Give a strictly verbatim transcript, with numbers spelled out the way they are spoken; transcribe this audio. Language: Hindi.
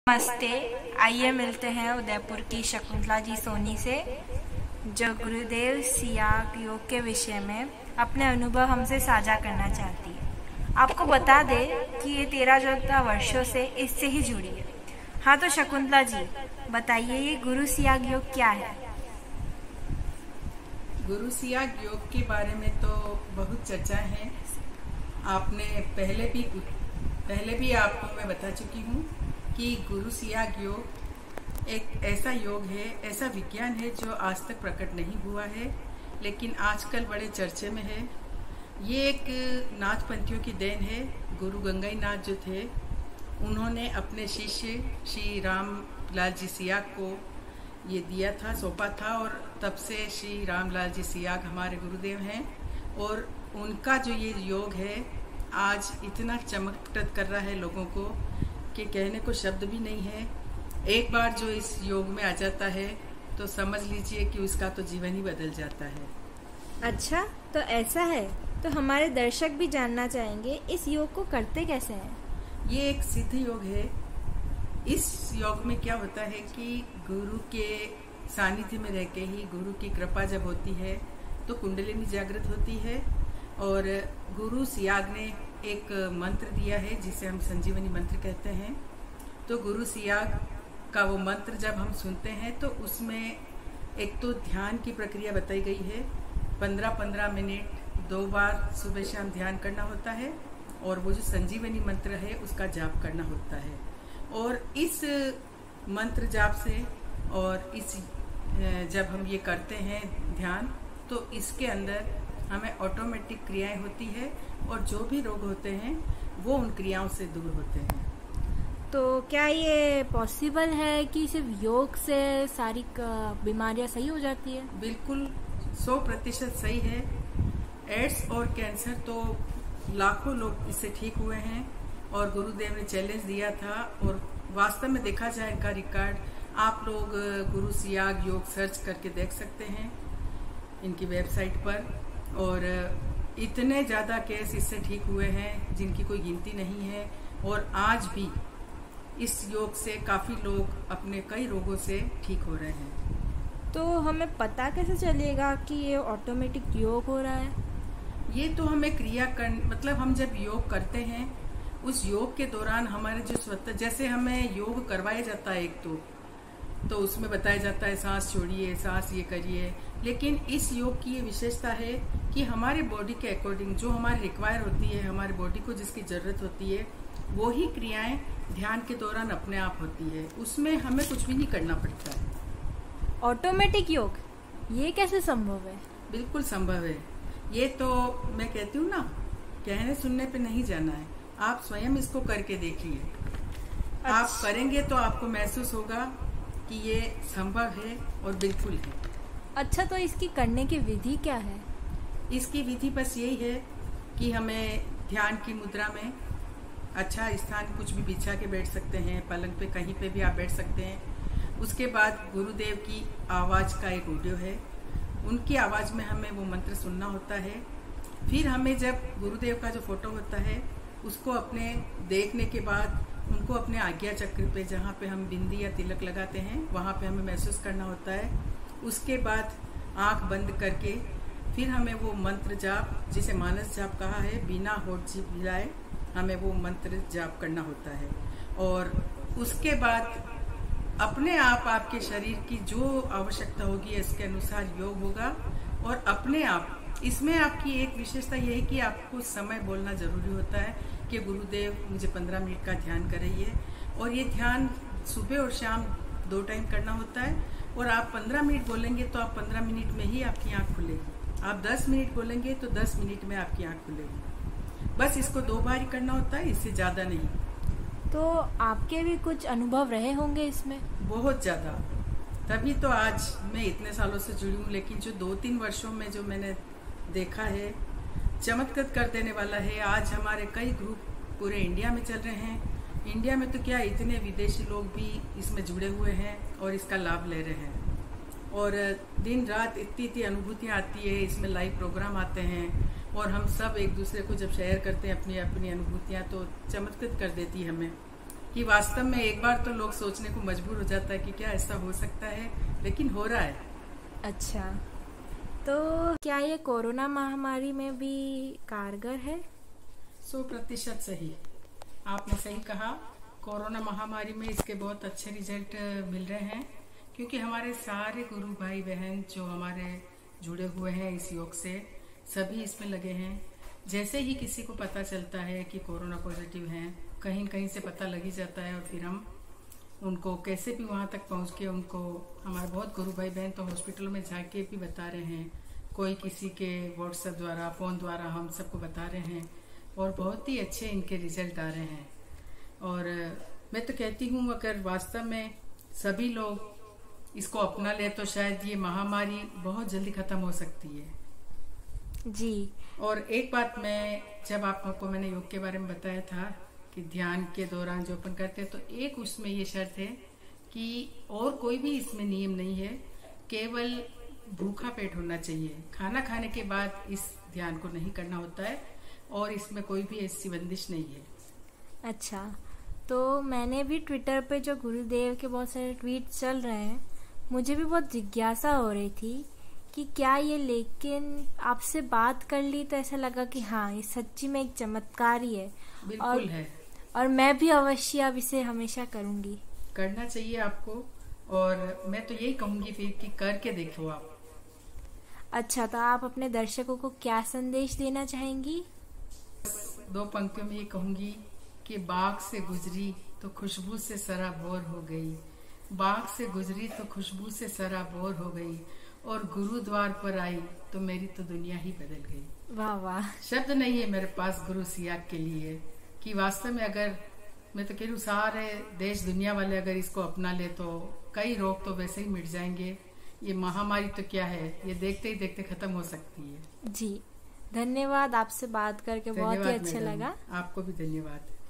नमस्ते। आइए मिलते हैं उदयपुर की शकुंतला जी सोनी से, जो गुरुदेव सियाग योग के विषय में अपने अनुभव हमसे साझा करना चाहती है। आपको बता दें कि ये तेरह चौदह वर्षों से इससे ही जुड़ी है। हाँ, तो शकुंतला जी बताइए, ये गुरु सियाग योग क्या है? गुरु सियाग योग के बारे में तो बहुत चर्चा है। आपने पहले भी पहले भी आपको मैं बता चुकी हूँ कि गुरु सियाग योग एक ऐसा योग है, ऐसा विज्ञान है जो आज तक प्रकट नहीं हुआ है, लेकिन आजकल बड़े चर्चे में है। ये एक नाथपंथियों की देन है। गुरु गंगाई नाथ जो थे, उन्होंने अपने शिष्य श्री राम लाल जी सियाग को ये दिया था, सौंपा था, और तब से श्री राम लाल जी सियाग हमारे गुरुदेव हैं। और उनका जो ये योग है आज इतना चमकप्रद कर रहा है लोगों को कि कहने को शब्द भी नहीं है। एक बार जो इस योग में आ जाता है तो समझ लीजिए कि उसका तो जीवन ही बदल जाता है। अच्छा, तो ऐसा है। तो हमारे दर्शक भी जानना चाहेंगे, इस योग को करते कैसे हैं? ये एक सिद्ध योग है। इस योग में क्या होता है कि गुरु के सानिध्य में रह के ही, गुरु की कृपा जब होती है तो कुंडलिनी जागृत होती है। और गुरु सियाग ने एक मंत्र दिया है जिसे हम संजीवनी मंत्र कहते हैं। तो गुरु सियाग का वो मंत्र जब हम सुनते हैं तो उसमें एक तो ध्यान की प्रक्रिया बताई गई है। पंद्रह पंद्रह मिनट दो बार सुबह शाम ध्यान करना होता है, और वो जो संजीवनी मंत्र है उसका जाप करना होता है। और इस मंत्र जाप से और इस जब हम ये करते हैं ध्यान, तो इसके अंदर हमें ऑटोमेटिक क्रियाएं होती है, और जो भी रोग होते हैं वो उन क्रियाओं से दूर होते हैं। तो क्या ये पॉसिबल है कि सिर्फ योग से सारी बीमारियां सही हो जाती है? बिल्कुल सौ प्रतिशत सही है। एड्स और कैंसर तो लाखों लोग इससे ठीक हुए हैं, और गुरुदेव ने चैलेंज दिया था। और वास्तव में देखा जाए इनका रिकॉर्ड, आप लोग गुरु सियाग योग सर्च करके देख सकते हैं इनकी वेबसाइट पर। और इतने ज़्यादा केस इससे ठीक हुए हैं जिनकी कोई गिनती नहीं है। और आज भी इस योग से काफ़ी लोग अपने कई रोगों से ठीक हो रहे हैं। तो हमें पता कैसे चलेगा कि ये ऑटोमेटिक योग हो रहा है? ये तो हमें क्रिया कर मतलब हम जब योग करते हैं, उस योग के दौरान हमारे जो स्वतः, जैसे हमें योग करवाया जाता है एक तो तो उसमें बताया जाता है सांस छोड़िए, सांस ये करिए। लेकिन इस योग की ये विशेषता है कि हमारे बॉडी के अकॉर्डिंग जो हमारी रिक्वायर होती है, हमारी बॉडी को जिसकी जरूरत होती है, वो ही क्रियाएं ध्यान के दौरान अपने आप होती है। उसमें हमें कुछ भी नहीं करना पड़ता है। ऑटोमेटिक योग, ये कैसे संभव है? बिल्कुल संभव है। ये तो मैं कहती हूँ ना, कहने सुनने पे नहीं जाना है, आप स्वयं इसको करके देखिए। अच्छा। आप करेंगे तो आपको महसूस होगा कि ये संभव है और बिल्कुल है। अच्छा, तो इसकी करने की विधि क्या है? इसकी विधि बस यही है कि हमें ध्यान की मुद्रा में अच्छा स्थान कुछ भी बिछा के बैठ सकते हैं, पलंग पे कहीं पे भी आप बैठ सकते हैं। उसके बाद गुरुदेव की आवाज़ का एक ऑडियो है, उनकी आवाज़ में हमें वो मंत्र सुनना होता है। फिर हमें जब गुरुदेव का जो फोटो होता है उसको अपने देखने के बाद उनको अपने आज्ञा चक्र पे, जहाँ पे हम बिंदी या तिलक लगाते हैं, वहाँ पे हमें महसूस करना होता है। उसके बाद आंख बंद करके फिर हमें वो मंत्र जाप, जिसे मानस जाप कहा है, बिना होठ जीभ हिलाए हमें वो मंत्र जाप करना होता है। और उसके बाद अपने आप आपके शरीर की जो आवश्यकता होगी इसके अनुसार योग होगा। और अपने आप इसमें आपकी एक विशेषता यह है कि आपको समय बोलना जरूरी होता है कि गुरुदेव मुझे पंद्रह मिनट का ध्यान कराइए। और ये ध्यान सुबह और शाम दो टाइम करना होता है। और आप पंद्रह मिनट बोलेंगे तो आप पंद्रह मिनट में ही आपकी आंख खुलेगी। आप दस मिनट बोलेंगे तो दस मिनट में आपकी आंख खुलेगी। बस इसको दो बार ही करना होता है, इससे ज़्यादा नहीं। तो आपके भी कुछ अनुभव रहे होंगे इसमें? बहुत ज़्यादा, तभी तो आज मैं इतने सालों से जुड़ी हूँ। लेकिन जो दो तीन वर्षों में जो मैंने देखा है, चमत्कृत कर देने वाला है। आज हमारे कई ग्रुप पूरे इंडिया में चल रहे हैं। इंडिया में तो क्या, इतने विदेशी लोग भी इसमें जुड़े हुए हैं और इसका लाभ ले रहे हैं। और दिन रात इतनी इतनी अनुभूतियाँ आती है, इसमें लाइव प्रोग्राम आते हैं, और हम सब एक दूसरे को जब शेयर करते हैं अपनी अपनी अनुभूतियाँ, तो चमत्कृत कर देती है हमें। कि वास्तव में एक बार तो लोग सोचने को मजबूर हो जाता है कि क्या ऐसा हो सकता है, लेकिन हो रहा है। अच्छा, तो क्या ये कोरोना महामारी में भी कारगर है? सौ प्रतिशत सही, आपने सही कहा। कोरोना महामारी में इसके बहुत अच्छे रिजल्ट मिल रहे हैं, क्योंकि हमारे सारे गुरु भाई बहन जो हमारे जुड़े हुए हैं इस योग से, सभी इसमें लगे हैं। जैसे ही किसी को पता चलता है कि कोरोना पॉजिटिव हैं, कहीं कहीं से पता लग ही जाता है, और फिर हम उनको कैसे भी वहाँ तक पहुँच के उनको, हमारे बहुत गुरु भाई बहन तो हॉस्पिटलों में जाके भी बता रहे हैं, कोई किसी के व्हाट्सएप द्वारा, फ़ोन द्वारा हम सबको बता रहे हैं, और बहुत ही अच्छे इनके रिजल्ट आ रहे हैं। और मैं तो कहती हूँ अगर वास्तव में सभी लोग इसको अपना ले तो शायद ये महामारी बहुत जल्दी खत्म हो सकती है जी। और एक बात, मैं जब आपको मैंने योग के बारे में बताया था कि ध्यान के दौरान जो अपन करते हैं, तो एक उसमें ये शर्त है कि और कोई भी इसमें नियम नहीं है, केवल भूखा पेट होना चाहिए। खाना खाने के बाद इस ध्यान को नहीं करना होता है, और इसमें कोई भी ऐसी बंदिश नहीं है। अच्छा, तो मैंने भी ट्विटर पे जो गुरुदेव के बहुत सारे ट्वीट चल रहे हैं, मुझे भी बहुत जिज्ञासा हो रही थी कि क्या ये, लेकिन आपसे बात कर ली तो ऐसा लगा कि हाँ, ये सच्ची में एक चमत्कार ही है। बिल्कुल और, है, और मैं भी अवश्य अब इसे हमेशा करूंगी। करना चाहिए आपको, और मैं तो यही कहूंगी फिर कि करके देखो आप। अच्छा, तो आप अपने दर्शकों को क्या संदेश देना चाहेंगी? दो पंक्तियों में ये कहूंगी कि बाग से गुजरी तो खुशबू से सराबोर हो गई, बाग से गुजरी तो खुशबू से सराबोर हो गई, और गुरु द्वार पर आई तो मेरी तो दुनिया ही बदल गई। वाह वाह। शब्द नहीं है मेरे पास गुरु सियाक के लिए, कि वास्तव में अगर मैं तो कह रही हूँ सारे देश दुनिया वाले अगर इसको अपना ले तो कई रोग तो वैसे ही मिट जाएंगे। ये महामारी तो क्या है, ये देखते ही देखते खत्म हो सकती है। जी, धन्यवाद। आपसे बात करके बहुत ही अच्छा लगा। आपको भी धन्यवाद।